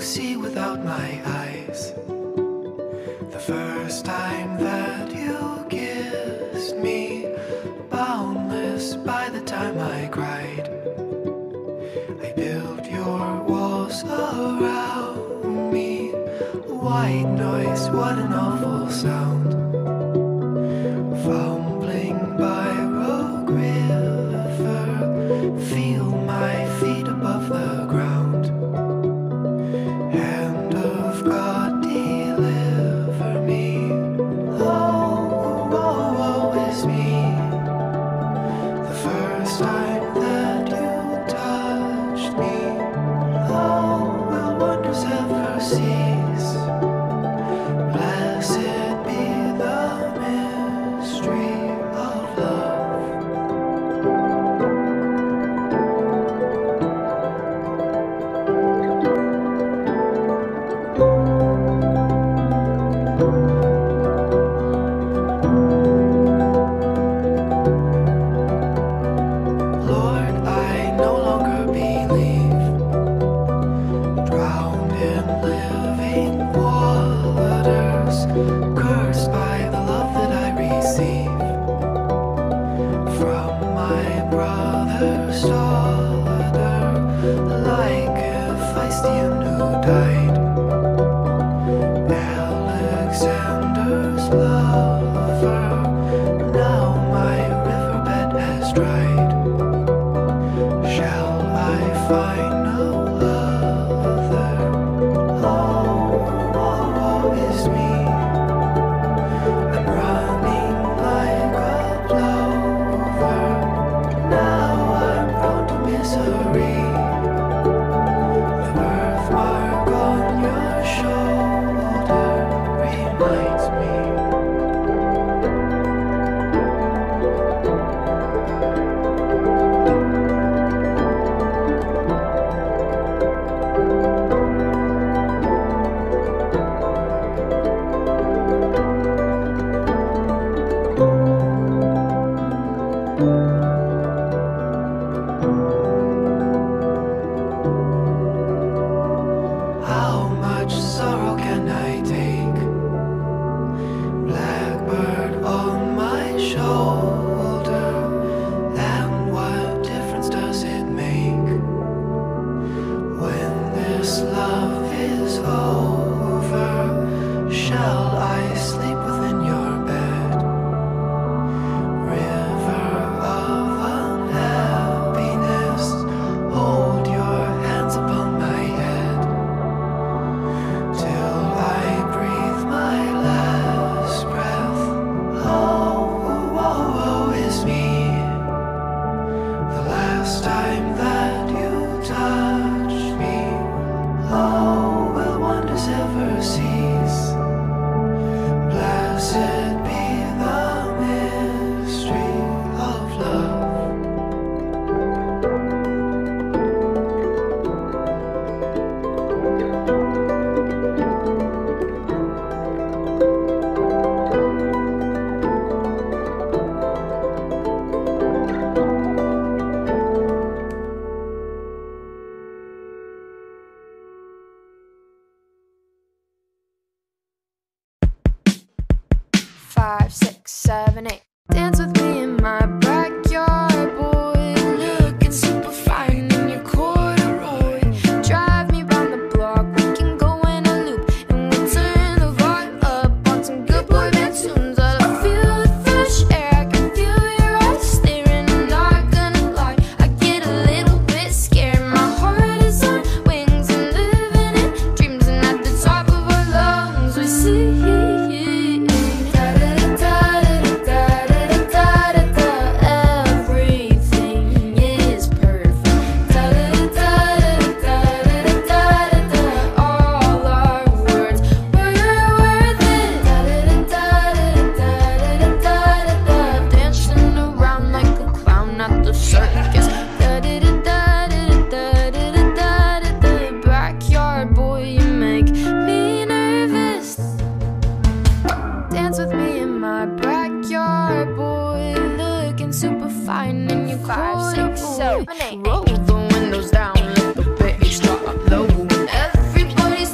see without my eyes. The first time that you kissed me, boundless by the time I cried. I built your walls around me. White noise, what an awful sound. Fumbling by Rogue River, feel my feet above the ground. Hand of God, deliver me. Oh, woe, woe is me. The first time that you touched me, oh, will wonders ever cease? Blessed be the mystery of love. Lord, I no longer believe, drowned in living waters, cursed by the love that I receive from my brother's daughter, like Hephaestion who died. Alexander's lover, now my riverbed has dried. Shall I find no other? Oh, woe, woe is me. I'm running like a plover. Now I'm prone to misery. The birthmark on your shoulder reminds me. How much sorrow can I take? Blackbird on my shoulder, and what difference does it make when this love is over? Shall I sleep within your bed? River of unhappiness, hold your hands upon my head till I breathe my last breath. Oh, woe, woe is me. The last time that you touched me, oh, will wonders ever cease? Blessed be the mystery of love. Five, six, seven, eight. Dance with me in my backyard, boy. Looking super fine in your corduroy. Drive me round the block, we can go in a loop, and we'll turn the vibe up on some good boy band tunes. I feel the fresh air, I can feel your eyes staring. I'm not gonna lie, I get a little bit scared. My heart is on wings and living in dreams, and at the top of our lungs we see. Roll the windows down, let the bass drop low. Everybody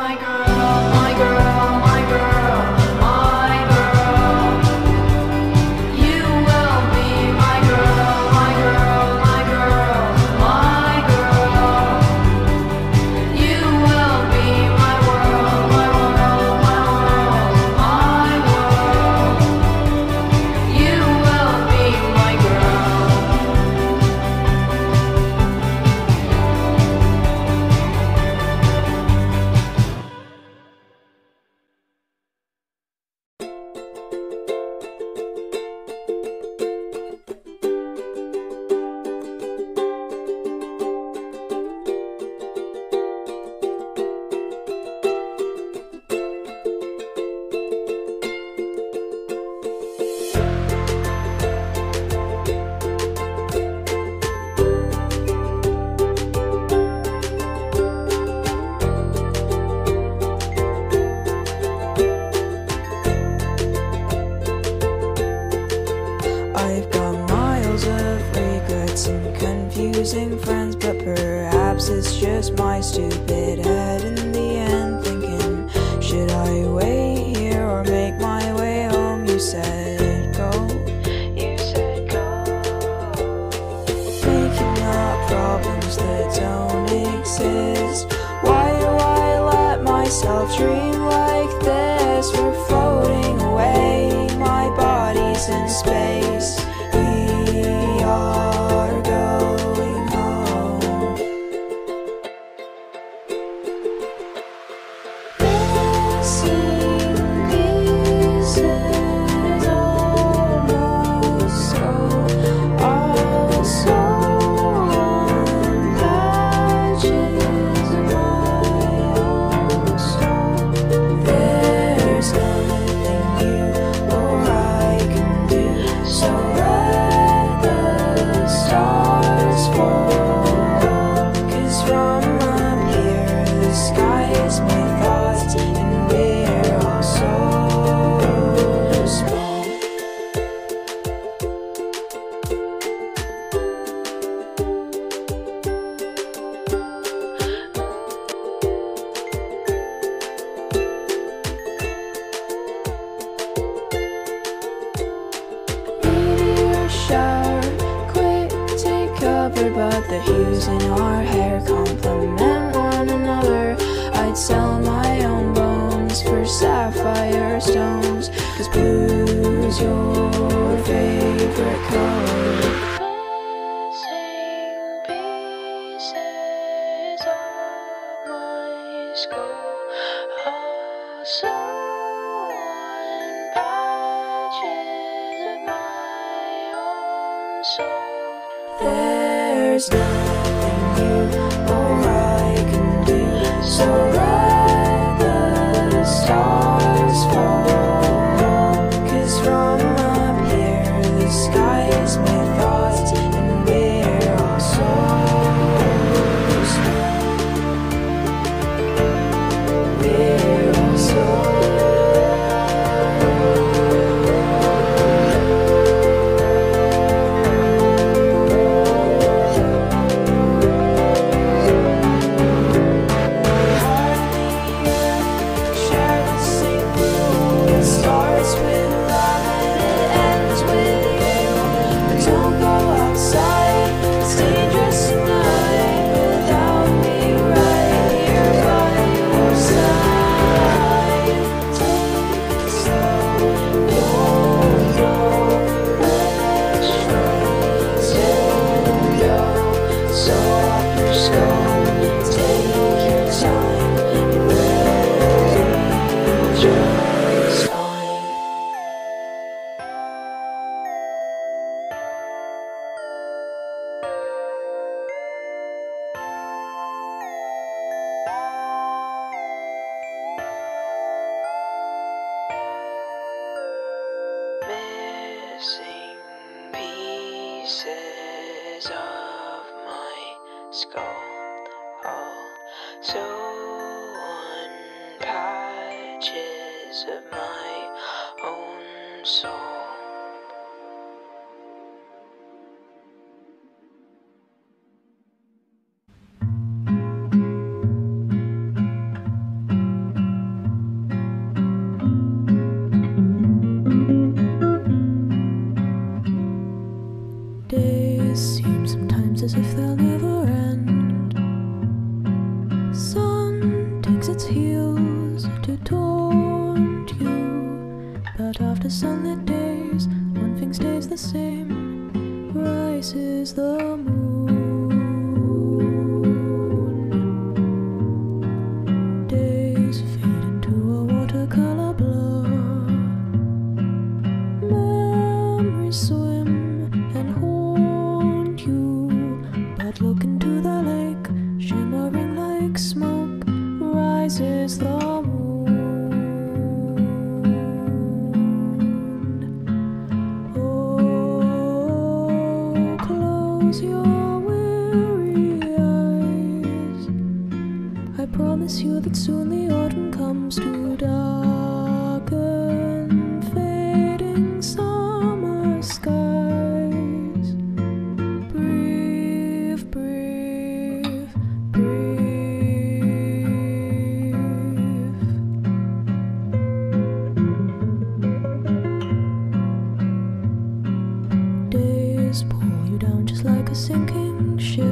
I've got miles of regrets and confusing friends, but perhaps it's just my stupid head in the end thinking, should I wait here or make my way home? You said go. You said go. Making up problems that don't exist. Why do I let myself dream like this? We're floating away, my body's in space. We are going home. Missing pieces of my soul, our soul on patches of my own soul. There's nothing you or I can do, so let the stars fall. 'Cause from up here the sky is my thoughts, and we're all so small. Meteor shower, quick take cover, but the hues in our hair complement one another. I'd sell my own bones for sapphire stones, 'cause blue's your favorite color. Missing pieces of my skull, also on patches of my own soul. There's nothing you or I can do, so let the stars fall. 'Cause from up here the sky is my thoughts, and we're all so small. We're all so share the same blue. It starts with love and it ends with you. But don't go outside, it's dangerous tonight without me right here by your side. Take it slow, don't go, let's try to go. So up your skull, take your time, it will be just fine. Missing pieces of my skull, also on patches of my own soul. heels to taunt you, but after sunlit days, one thing stays the same: rises the moon. Days fade into a watercolor blur. Memories swim and haunt you, but look into the lake, shimmering like smoke, rises the moon. Oh, close your weary eyes. I promise you that soon the autumn comes to darken fading summer skies. Breathe, breathe, breathe. Days pull you down just like a sinking ship.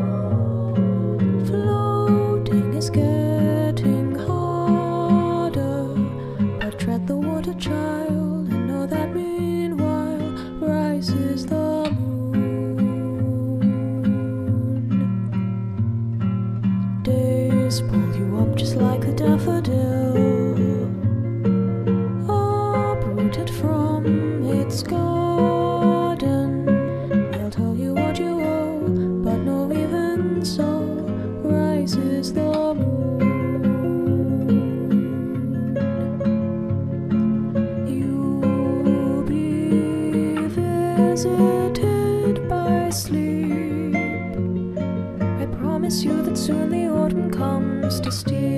Floating is getting harder, but tread the water, child, and know that meanwhile rises the moon. Days pull you up just like a daffodil, uprooted from its garden. They'll tell you what you owe, but no, even so, rises the moon. You'll be visited by sleep. I promise you that soon the autumn comes to steal